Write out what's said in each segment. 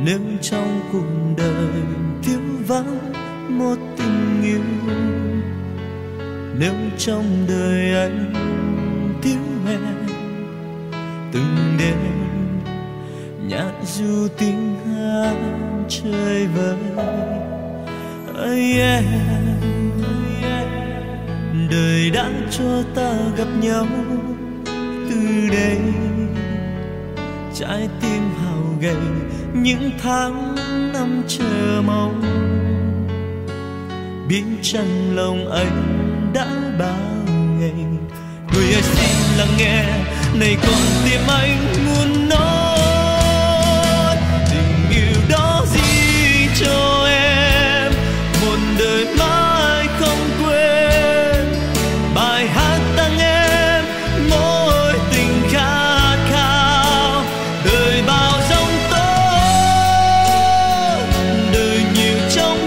nếu trong cuộc đời thiếu vắng một tình yêu, nếu trong đời anh thiếu em, từng đêm nhạc du tiếng hát chơi vơi. Ơi em, đời đã cho ta gặp nhau, từ đây trái tim hao gầy những tháng năm chờ mong. Biết chăng lòng anh đã bao ngày, người ơi xin lắng nghe này con tim anh muốn nói. Tình yêu đó gì cho em một đời mãi không quên, bài hát tặng em mỗi tình khát khao. Đời bao giông tố, đời nhiều trong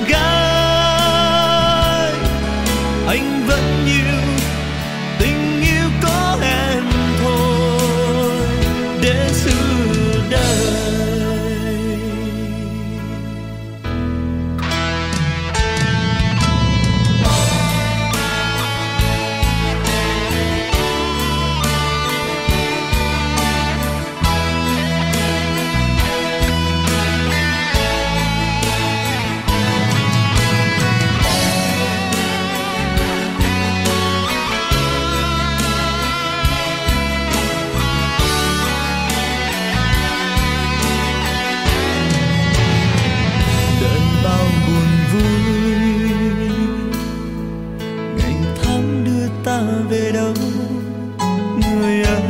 gai, anh vẫn yêu tình yêu có em thôi để giữ đời. Về đâu người ơi,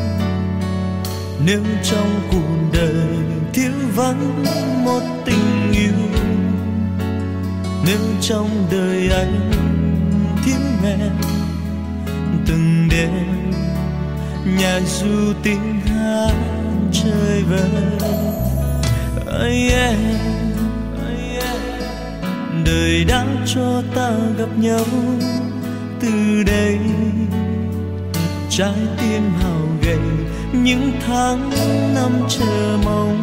nếu trong cuộc đời thiếu vắng một tình yêu, nếu trong đời anh thiếu em, từng đêm nhà du tiếng hát chơi vơi. Ơi em, đời đã cho ta gặp nhau, từ đây trái tim hao gầy những tháng năm chờ mong.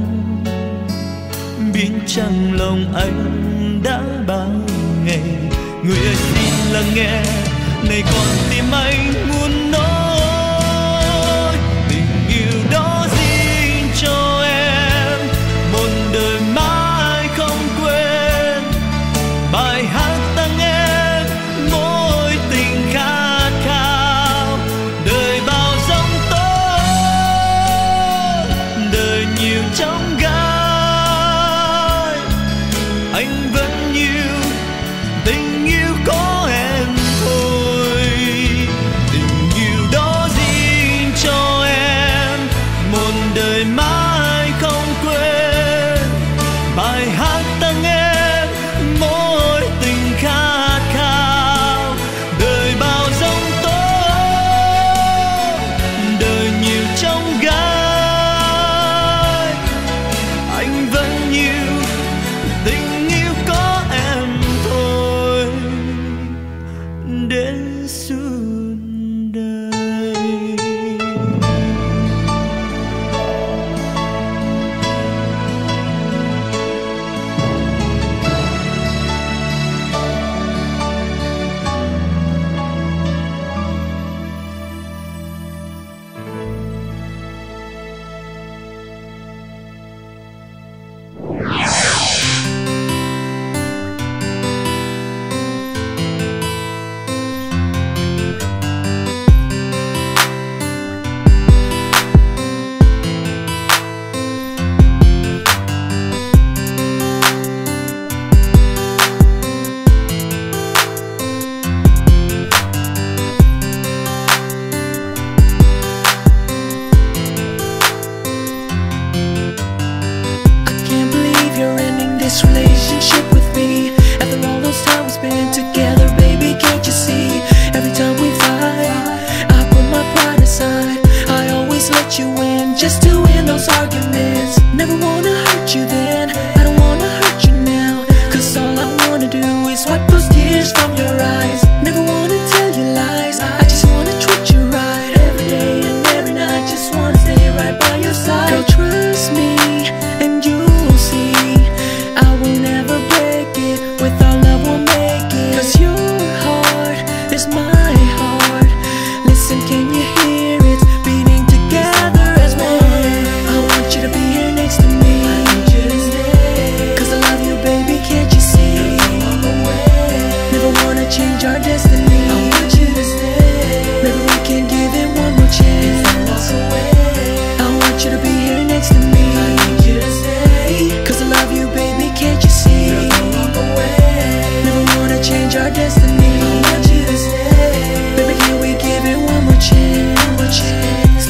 Biết chăng lòng anh đã bao ngày, người ơi xin lắng nghe này con tim anh muốn nói. Tình yêu đó dành cho em một đời mãi không quên, bài hát tặng em mỗi tình khát khao. Đời bao giông tố, đời nhiều trong gai, anh vẫn yêu tình yêu có em thôi. Tình yêu đó dành cho em một đời mãi không quên, bài hát tặng em mỗi tình khát khao. Đời bao giông tố, đời nhiều trong gai, anh vẫn yêu tình yêu có em thôi đến suốt đời. This relationship with me, after all those times spent together, baby, can't you see? Every time we fight, I put my pride aside. I always let you win, just to win those arguments. Never wanna hurt you then, I don't wanna hurt you now, 'cause all I wanna do is wipe those tears from your eyes. Never wanna tell you lies, I just wanna treat you right. Every day and every night, just wanna stay right by your side. Girl, trust me, and you'll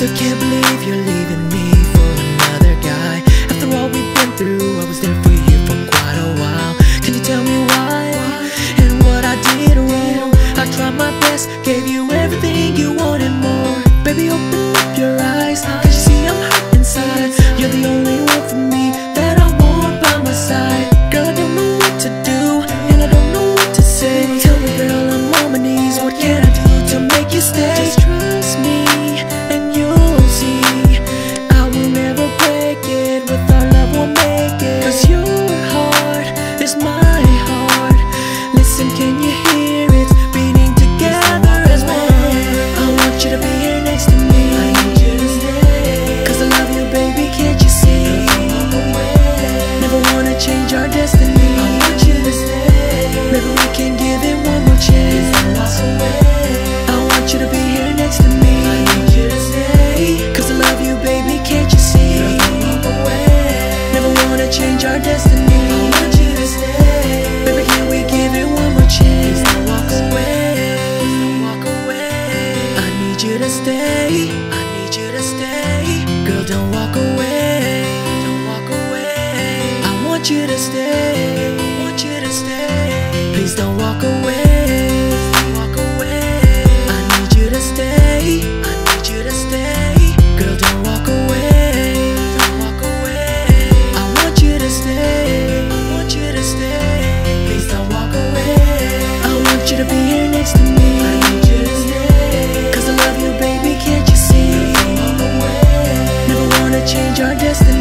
Still can't believe you're leaving me for another guy. After all we've been through, I was there for you for quite a while. Can you tell me why? And what I did wrong? I tried my best, gave you everything you wanted more. Baby, open up your eyes, cause you see I'm hurt inside. You're the only one for me that I want by my side. Girl, I don't know what to do, and I don't know what to say. Tell me, girl, I'm on my knees, what can I do to make you stay? Just trust me, and you'll see I will never break it, with our love we'll make it. Cause your heart is my heart. Listen, can you hear it beating together as one? I want you to be here next to me. I need you to stay, cause I love you, baby, can't you see? Never wanna change our destiny. I want you to stay. Maybe we can give it one more chance. I want you to be here next to me. I need you to stay, cause I love you, baby, can't you see? Never wanna change our destiny. I want you to stay. Baby, can we give it one more chance? Don't walk away. Don't walk away. I need you to stay. I need you to stay. Girl, don't walk away. Don't walk away. I want you to stay. I want you to stay. Please don't walk away. Don't walk away. I need you to stay. I need you to stay. Girl, don't walk away. Don't walk away. I want you to stay. I want you to stay. Please don't walk away. I want you to be here next to me. I need you to stay, cause I love you, baby, can't you see? Never wanna change our destiny.